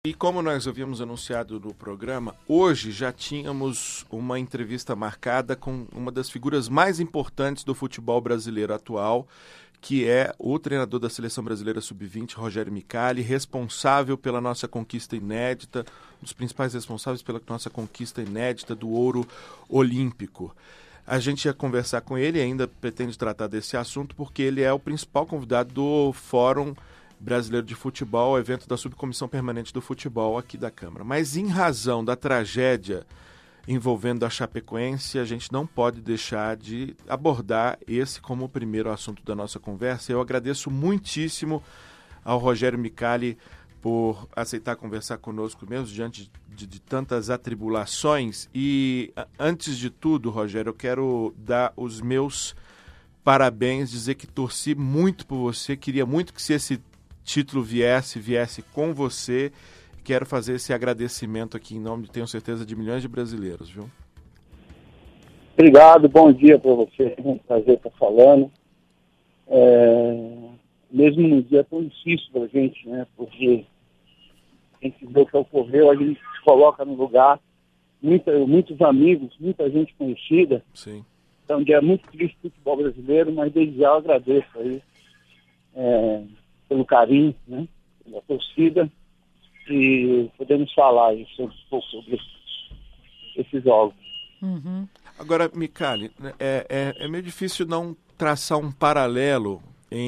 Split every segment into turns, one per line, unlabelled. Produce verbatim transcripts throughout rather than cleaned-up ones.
E como nós havíamos anunciado no programa, hoje já tínhamos uma entrevista marcada com uma das figuras mais importantes do futebol brasileiro atual, que é o treinador da Seleção Brasileira sub vinte, Rogério Micali, responsável pela nossa conquista inédita, um dos principais responsáveis pela nossa conquista inédita do ouro olímpico. A gente ia conversar com ele e ainda pretende tratar desse assunto porque ele é o principal convidado do Fórum Brasileiro de Futebol, evento da Subcomissão Permanente do Futebol aqui da Câmara. Mas em razão da tragédia envolvendo a Chapecoense, a gente não pode deixar de abordar esse como o primeiro assunto da nossa conversa. Eu agradeço muitíssimo ao Rogério Micali por aceitar conversar conosco mesmo, diante de, de tantas atribulações. E antes de tudo, Rogério, eu quero dar os meus parabéns, dizer que torci muito por você, queria muito que se esse título viesse, viesse com você. Quero fazer esse agradecimento aqui em nome, tenho certeza, de milhões de brasileiros, viu?
Obrigado, bom dia para você, é um prazer estar falando. É, mesmo num dia tão difícil para a gente, né, porque a gente vê o que ocorreu, a gente se coloca no lugar, muita, muitos amigos, muita gente conhecida.
Sim.
Então, um dia muito triste do futebol brasileiro, mas desde já eu agradeço aí, é, pelo carinho, né, pela torcida, e podemos falar aí sobre, um pouco sobre esses jogos.
Uhum. Agora, Micali, é, é, é meio difícil não traçar um paralelo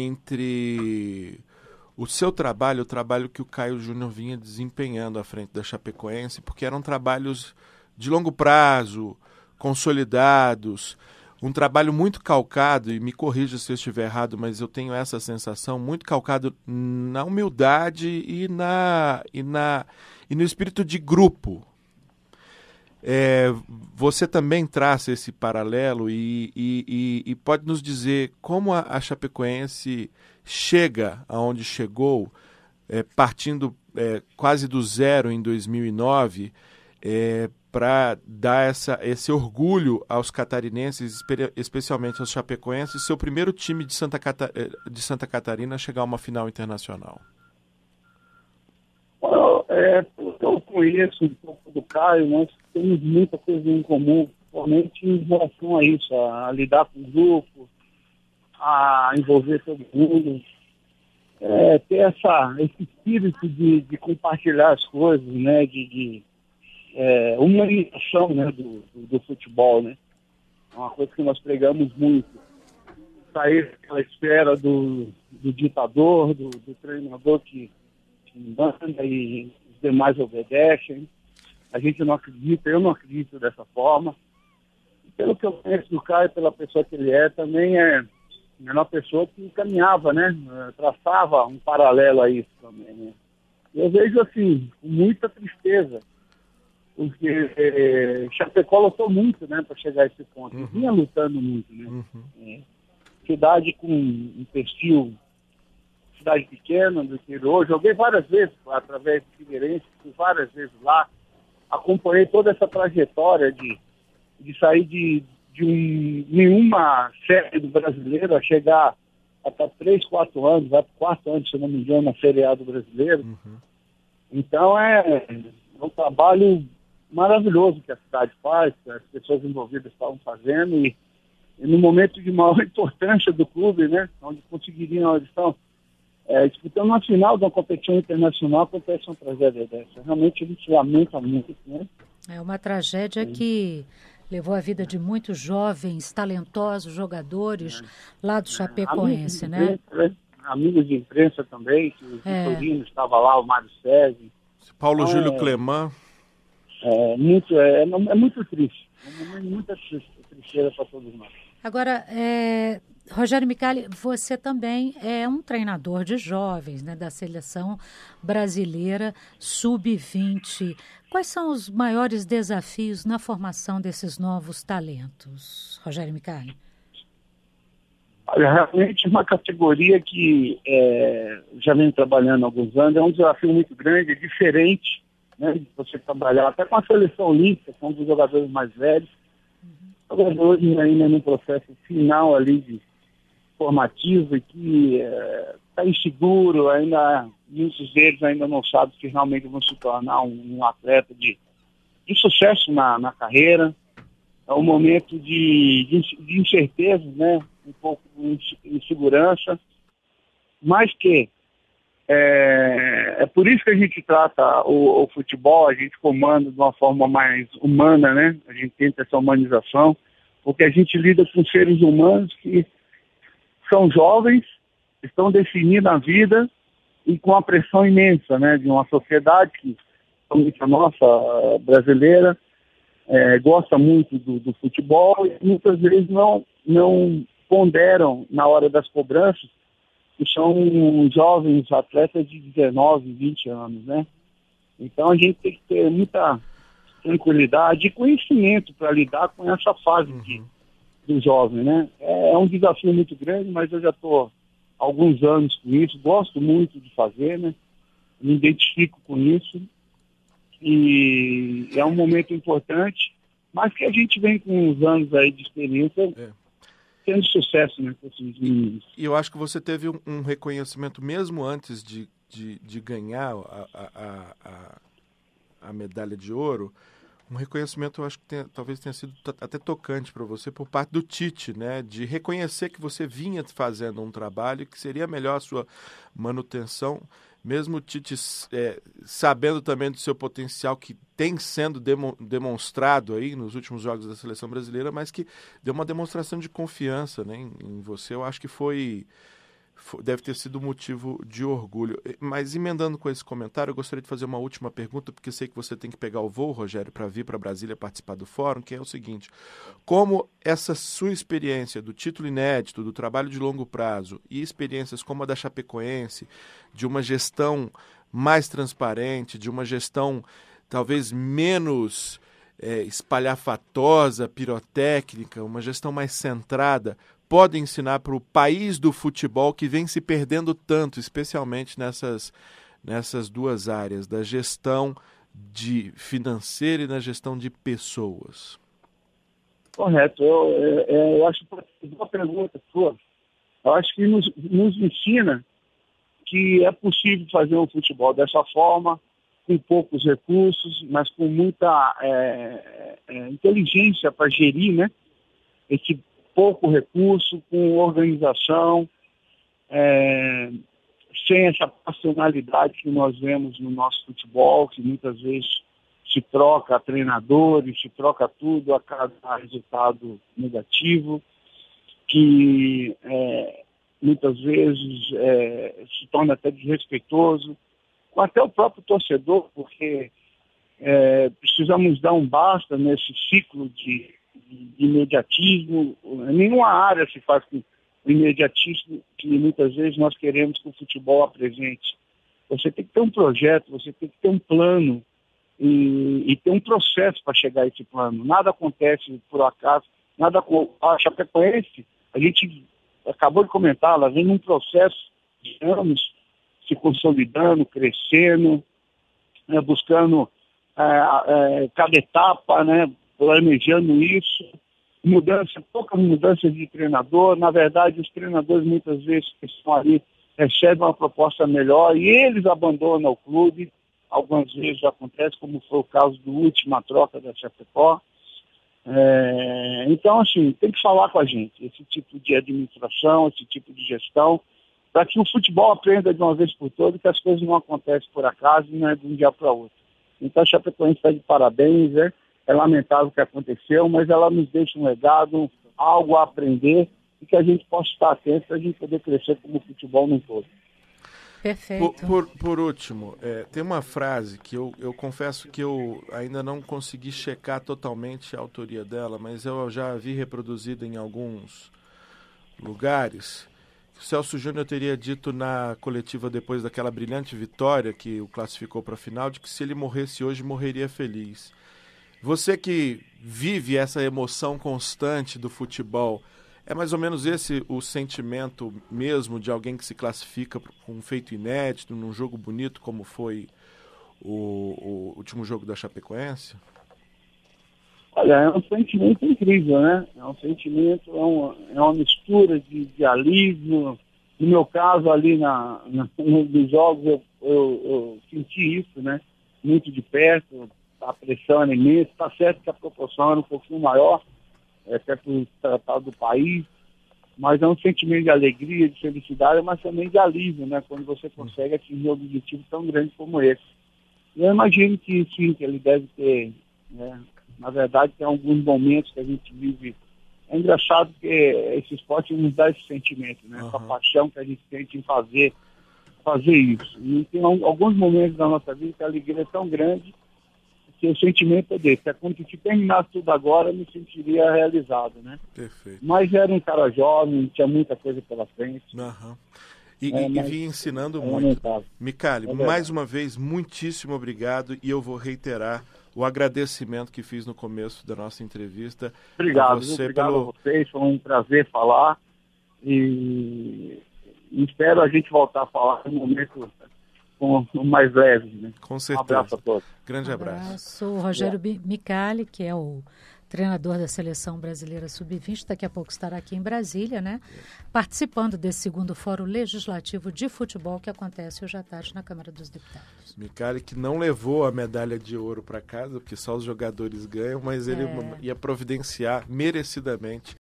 entre o seu trabalho, o trabalho que o Caio Júnior vinha desempenhando à frente da Chapecoense, porque eram trabalhos de longo prazo, consolidados, um trabalho muito calcado, e me corrija se eu estiver errado, mas eu tenho essa sensação, muito calcado na humildade e, na, e, na, e no espírito de grupo. É, você também traça esse paralelo e, e, e, e pode nos dizer como a, a Chapecoense chega aonde chegou, é, partindo é, quase do zero em dois mil e nove, é, para dar essa, esse orgulho aos catarinenses, especialmente aos chapecoenses, seu primeiro time de Santa, Cata, de Santa Catarina chegar a uma final internacional?
Well, é, eu conheço um pouco do Caio, nós temos muita coisa em comum, principalmente em relação a isso, a, a lidar com o grupo, a envolver todo mundo, é, ter essa, esse espírito de, de compartilhar as coisas, né, de, de É, humanização, né, do, do, do futebol, né? É uma coisa que nós pregamos muito. Sair daquela esfera do, do ditador, do, do treinador que, que manda e os demais obedecem. A gente não acredita, eu não acredito dessa forma. E pelo que eu conheço do Caio, pela pessoa que ele é, também é uma pessoa que caminhava, né? Traçava um paralelo a isso também, né? Eu vejo assim, com muita tristeza, porque é, Chapecó lutou muito, né, para chegar a esse ponto. Uhum. Vinha lutando muito, né? Uhum. É, cidade com um perfil, cidade pequena, do interior. Joguei várias vezes lá, através do Figueirense, fui várias vezes lá. Acompanhei toda essa trajetória de, de sair de, de um, nenhuma série do brasileiro a chegar até três, quatro anos, vai para quatro anos, se não me engano, na Série A do brasileiro. Uhum. Então é, é um trabalho maravilhoso que a cidade faz, que as pessoas envolvidas estavam fazendo, e, e no momento de maior importância do clube, né, onde conseguiriam, eles estão é, disputando uma final de uma competição internacional, acontece uma tragédia dessa. Realmente a gente lamenta muito, né?
É uma tragédia Sim. que levou a vida de muitos jovens, talentosos jogadores é. lá do Chapecoense, é. né?
Imprensa, né? Amigos de imprensa também, que o é. Vitorino estava lá, o Mário Sérgio.
Paulo
então,
Júlio
é,
Cleman.
É muito, é, é muito triste. É muita tristeza para todos nós.
Agora, é, Rogério Micali, você também é um treinador de jovens, né, da Seleção Brasileira sub vinte. Quais são os maiores desafios na formação desses novos talentos, Rogério Micali?
Olha, realmente uma categoria que é, já vem trabalhando há alguns anos, é um desafio muito grande, é diferente, né, de você trabalhar até com a seleção olímpica, são dos jogadores mais velhos, uhum. jogadores ainda no processo final ali de formativo e que está é, inseguro, ainda muitos deles ainda não sabem que realmente vão se tornar um, um atleta de, de sucesso na, na carreira. É um momento de, de, de incerteza, né? Um pouco de insegurança, mas que é, é por isso que a gente trata o, o futebol, a gente comanda de uma forma mais humana, né? A gente tenta essa humanização, porque a gente lida com seres humanos que são jovens, estão definindo a vida e com a pressão imensa, né? De uma sociedade que, como a nossa brasileira, é, gosta muito do, do futebol e muitas vezes não, não ponderam na hora das cobranças, que são jovens atletas de dezenove, vinte anos, né? Então a gente tem que ter muita tranquilidade e conhecimento para lidar com essa fase
uhum.
de, do jovem, né? É, é um desafio muito grande, mas eu já estou há alguns anos com isso, gosto muito de fazer, né? Me identifico com isso e é um momento importante, mas que a gente vem com uns anos aí de experiência é. tendo sucesso, né, com esses meninos.
E eu acho que você teve um, um reconhecimento mesmo antes de, de, de ganhar a, a, a, a medalha de ouro, um reconhecimento eu acho que tem, talvez tenha sido t- até tocante para você por parte do Tite, né, de reconhecer que você vinha fazendo um trabalho que seria melhor a sua manutenção, mesmo o Tite é, sabendo também do seu potencial que tem sendo demo, demonstrado aí nos últimos jogos da seleção brasileira, mas que deu uma demonstração de confiança, né, em, em você. Eu acho que foi, foi, deve ter sido motivo de orgulho. Mas emendando com esse comentário, eu gostaria de fazer uma última pergunta, porque sei que você tem que pegar o voo, Rogério, para vir para Brasília participar do fórum, que é o seguinte: como essa sua experiência do título inédito, do trabalho de longo prazo e experiências como a da Chapecoense, de uma gestão mais transparente, de uma gestão talvez menos é, espalhafatosa, pirotécnica, uma gestão mais centrada, pode ensinar para o país do futebol que vem se perdendo tanto, especialmente nessas, nessas duas áreas, da gestão de financeira e da gestão de pessoas?
Correto. Eu, eu, eu acho que uma pergunta sua, eu acho que nos, nos ensina que é possível fazer um futebol dessa forma, com poucos recursos, mas com muita é, é, inteligência para gerir, né, esse pouco recurso, com organização, é, sem essa passionalidade que nós vemos no nosso futebol, que muitas vezes se troca treinadores, se troca tudo a cada resultado negativo, que é, muitas vezes é, se torna até desrespeitoso, com até o próprio torcedor, porque é, precisamos dar um basta nesse ciclo de, de, de imediatismo. Em nenhuma área se faz com o imediatismo que muitas vezes nós queremos que o futebol apresente. Você tem que ter um projeto, você tem que ter um plano e, e ter um processo para chegar a esse plano. Nada acontece por acaso, nada com a Chapecoense, a gente acabou de comentar, ela vem num processo de anos se consolidando, crescendo, né, buscando é, é, cada etapa, né, planejando isso, mudança, poucas mudanças de treinador. Na verdade, os treinadores muitas vezes que estão ali recebem uma proposta melhor e eles abandonam o clube. Algumas vezes acontece, como foi o caso do última troca da Chapecó. É, então, assim, tem que falar com a gente, esse tipo de administração, esse tipo de gestão, para que o futebol aprenda de uma vez por todas que as coisas não acontecem por acaso e não é de um dia para outro. Então a Chapecoense está de parabéns, né? É lamentável o que aconteceu, mas ela nos deixa um legado, algo a aprender e que a gente possa estar atento para a gente poder crescer como futebol no todo.
Perfeito.
Por, por, por último, é, tem uma frase que eu, eu confesso que eu ainda não consegui checar totalmente a autoria dela, mas eu já vi reproduzida em alguns lugares. O Celso Júnior teria dito na coletiva depois daquela brilhante vitória que o classificou para a final, de que se ele morresse hoje, morreria feliz. Você que vive essa emoção constante do futebol, é mais ou menos esse o sentimento mesmo de alguém que se classifica com um feito inédito, num jogo bonito como foi o, o último jogo da Chapecoense?
Olha, é um sentimento incrível, né? É um sentimento, é uma, é uma mistura de, de alívio, No meu caso, ali na, na, nos jogos, eu, eu, eu senti isso, né? Muito de perto, a pressão era imensa. Está certo que a proporção era um pouquinho maior, até por tratar do país, mas é um sentimento de alegria, de felicidade, mas também de alívio, né? Quando você consegue atingir um objetivo tão grande como esse. Eu imagino que sim, que ele deve ter, né? Na verdade, tem alguns momentos que a gente vive. É engraçado que esse esporte nos dá esse sentimento, né? Essa
Uhum.
paixão que a gente sente em fazer, fazer isso. E tem alguns momentos da nossa vida que a alegria é tão grande que o sentimento é desse. É como se terminasse tudo agora, eu me sentiria realizado, né?
Perfeito.
Mas era um cara jovem, tinha muita coisa pela frente.
Uhum. E,
É,
e, e
mas
vinha ensinando
é
muito.
lamentável.
Micali,
É
mais uma vez, muitíssimo obrigado, e eu vou reiterar o agradecimento que fiz no começo da nossa entrevista.
Obrigado,
a você
obrigado
pelo...
a vocês, foi um prazer falar e espero a gente voltar a falar em um momento com, mais leve, né?
Com
Um
certeza.
abraço a todos.
Grande
Um
abraço.
abraço. O Rogério Micali, que é o treinador da Seleção Brasileira sub vinte, daqui a pouco estará aqui em Brasília, né? Participando desse segundo Fórum Legislativo de Futebol que acontece hoje à tarde na Câmara dos Deputados.
Micali, que não levou a medalha de ouro para casa, porque só os jogadores ganham, mas ele
É.
ia providenciar merecidamente